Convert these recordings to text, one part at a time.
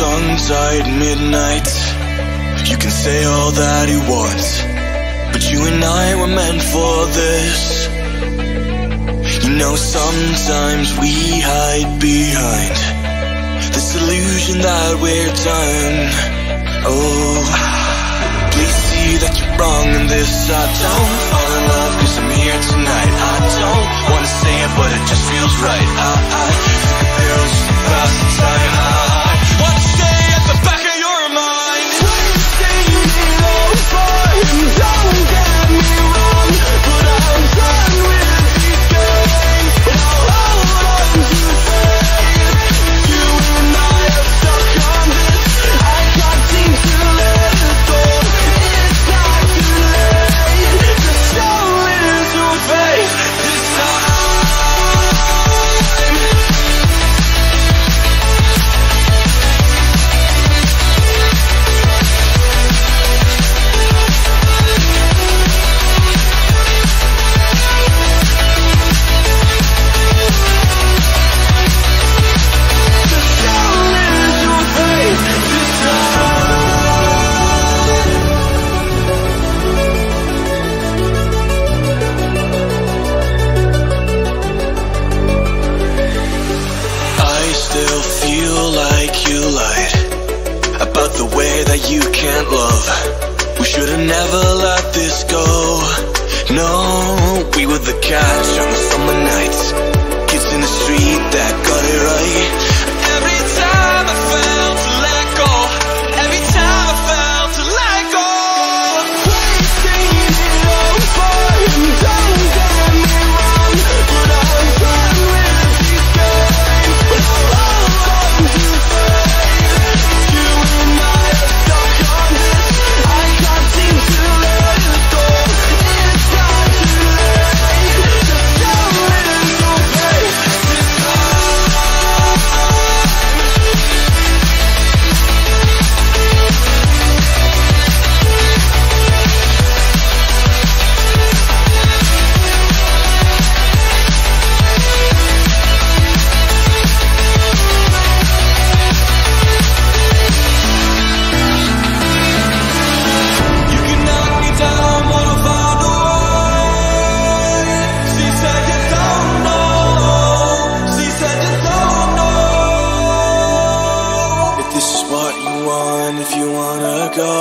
sun's at midnight. You can say all that you want, but you and I were meant for this. You know, sometimes we hide behind this illusion that we're done. Oh, please see that you're wrong in this. I don't fall in love 'cause I'm here tonight. I don't wanna say it, but it just feels right. I took a pill just to pass the time. What you say at the back of your mind? Wasting it all for him. Don't get me wrong, but I'm done with these games. But I'll hold on to faith. You and I are stuck on this. I can't seem to let it go. It's not too late to show it your face this time. You can't love. We should've never let this go. No, we were the catch on the summer nights, kids in the street that got it right. Every time I felt to let go, every time I felt to let go. Wasting it all for him. Don't get me wrong, but I'm done with these games. But I'll hold on to faith. You and I are stuck on this. I can't seem to let it go. It's not too late to show it your face this time. You can knock me down, but I'll find a way. She said you don't know. She said you don't know. If this is what you want, if you wanna go,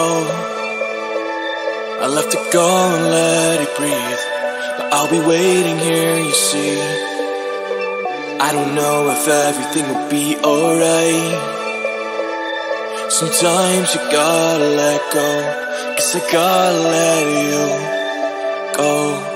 I'll have to go and let it breathe. But I'll be waiting here, you see. I don't know if everything will be alright. Sometimes you gotta let go, 'cause I gotta let you go.